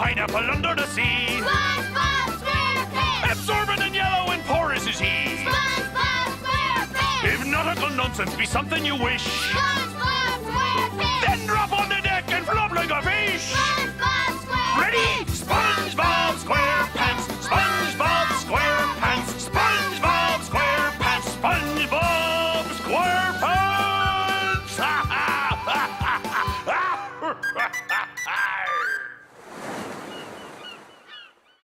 pineapple under the sea. Spongebob Squarepants! Absorbent and yellow and porous is he. Spongebob Squarepants! If nautical nonsense be something you wish, Spongebob Squarepants! then drop on the deck and flop like a fish. Spongebob Squarepants! Ready? SpongeBob SquarePants, SpongeBob SquarePants, SpongeBob SquarePants, SpongeBob SquarePants.